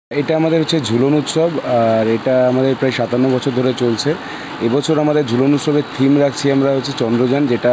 এটা আমাদের হচ্ছে ঝুলন উৎসব, আর এটা আমাদের প্রায় 57 বছর ধরে চলছে। এবছর আমাদের ঝুলন উৎসবের থিম রাখছি আমরা হচ্ছে চন্দ্রযান, যেটা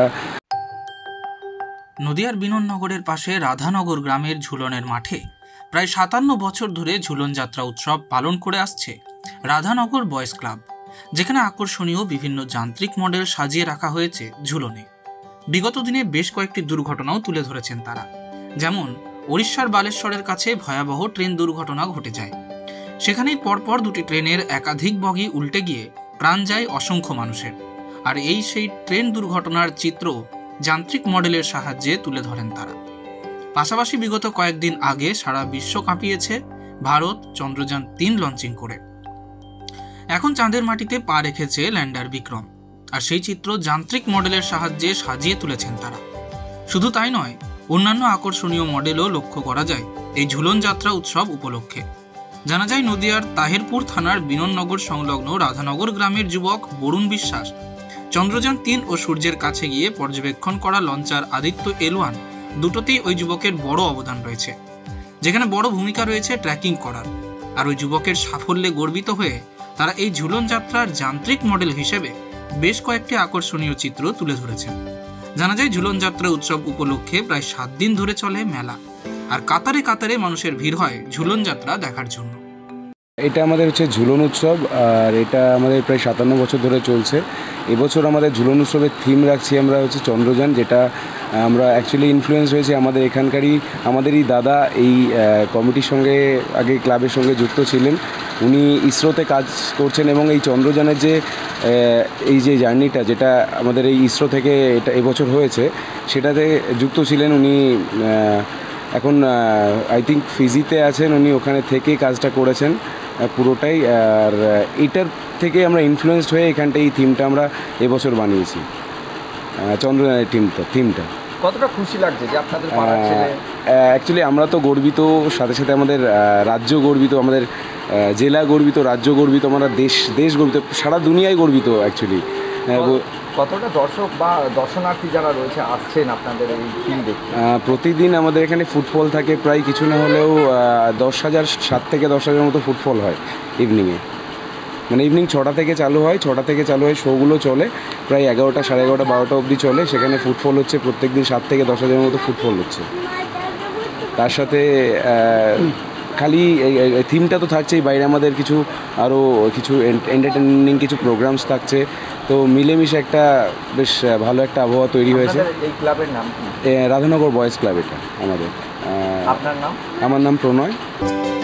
নদিয়ার বিনননগরের পাশে রাধানগর গ্রামের ঝুলনের মাঠে প্রায় 57 বছর ধরে ঝুলন যাত্রা উৎসব পালন করে আসছে রাধানগর বয়েজ ক্লাব, যেখানে আকর্ষণীয় বিভিন্ন যান্ত্রিক মডেল সাজিয়ে রাখা হয়েছে ঝুলনে। বিগত দিনে বেশ কয়েকটি দুর্ঘটনাও তুলে ধরেছেন তারা, যেমন ওড়িশার বালেশ্বরের কাছে ভয়াবহ ট্রেন দুর্ঘটনা ঘটে যায়। সেখানেই পরপর দুটি ট্রেনের একাধিক বগি উল্টে গিয়ে প্রাণ যায় অসংখ্য মানুষের। আর সেই ট্রেন দুর্ঘটনার চিত্র যান্ত্রিক মডেলের সাহায্যে তুলে ধরেন তারা। পাশাপাশি বিগত কয়েকদিন আগে সারা বিশ্ব কাঁপিয়েছে ভারত চন্দ্রযান 3 লঞ্চিং করে। এখন চাঁদের মাটিতে পা রেখেছে ল্যান্ডার বিক্রম, আর সেই চিত্র যান্ত্রিক মডেলের সাহায্যে সাজিয়ে তুলেছেন তারা। শুধু তাই নয়, অন্যান্য আকর্ষণীয় মডেলও লক্ষ্য করা যায় এই ঝুলন যাত্রা উৎসব উপলক্ষে। জানা যায়, নদিয়ার তাহেরপুর থানার বিনননগর সংলগ্ন রাধানগর গ্রামের যুবক বরুণ বিশ্বাস চন্দ্রযান 3 ও সূর্যের কাছে গিয়ে পর্যবেক্ষণ করা লঞ্চার আদিত্য L1 দুটোতেই ওই যুবকের বড় অবদান রয়েছে, যেখানে বড় ভূমিকা রয়েছে ট্র্যাকিং করার। আর ওই যুবকের সাফল্যে গর্বিত হয়ে তারা এই ঝুলন যাত্রার যান্ত্রিক মডেল হিসেবে বেশ কয়েকটি আকর্ষণীয় চিত্র তুলে ধরেছেন। জানা যায়, ঝুলন যাত্রা উৎসব উপলক্ষে প্রায় 7 দিন ধরে চলে মেলা, আর কাতারে কাতারে মানুষের ভিড় হয় ঝুলন যাত্রা দেখার জন্য। এটা আমাদের হচ্ছে ঝুলন উৎসব, আর এটা আমাদের প্রায় 57 বছর ধরে চলছে। এবছর আমাদের ঝুলন উৎসবের থিম রাখছি আমরা হচ্ছে চন্দ্রযান, যেটা আমরা অ্যাকচুয়ালি ইনফ্লুয়েন্স হয়েছে আমাদেরই দাদা এই কমিটির সঙ্গে, আগে ক্লাবের সঙ্গে যুক্ত ছিলেন। উনি ইসরোতে কাজ করছেন এবং এই চন্দ্রযানের এই যে জার্নিটা, যেটা আমাদের এই ইসরো থেকে এটা এবছর হয়েছে, সেটাতে যুক্ত ছিলেন উনি। এখন আই থিঙ্ক ফিজিতে আছেন উনি, ওখানে থেকেই কাজটা করেছেন পুরোটাই। আর এটার থেকে আমরা ইনফ্লুয়েসড হয়ে এখানটা এই থিমটা আমরা এবছর বানিয়েছি, চন্দ্রযানের থিমটা। কতটা খুশি লাগছে যে আপনাদের অ্যাকচুয়ালি আমরা তো গর্বিত, সাথে সাথে আমাদের রাজ্য গর্বিত, আমাদের জেলা গর্বিত, রাজ্য গর্বিত, আমরা দেশ গর্বিত, সারা দুনিয়ায় গর্বিত অ্যাকচুয়ালি। কতটা দর্শক বা দর্শনার্থী যারা রয়েছে আসছেন আপনাদের এই থিম দেখতে? প্রতিদিন আমাদের এখানে ফুটফল থাকে, প্রায় কিছু না হলেও 10,000, 7 থেকে 10,000 মতো ফুটফল হয় ইভিনিংয়ে। মানে ইভিনিং 6টা থেকে চালু হয়, শোগুলো চলে প্রায় 11টা, 11:30, 12টা অবধি চলে। সেখানে ফুটফল হচ্ছে প্রত্যেক দিন 7 থেকে 10,000 মতো ফুটফল হচ্ছে। তার সাথে খালি থিমটা তো থাকছেই, বাইরে আমাদের আরও কিছু এন্টারটেইনিং কিছু প্রোগ্রামস থাকছে। তো মিলেমিশে একটা বেশ ভালো একটা আবহাওয়া তৈরি হয়েছে। এই ক্লাবের নাম কি? রাধানগর বয়েজ ক্লাব এটা আমাদের। আপনার নাম? আমার নাম প্রণয়।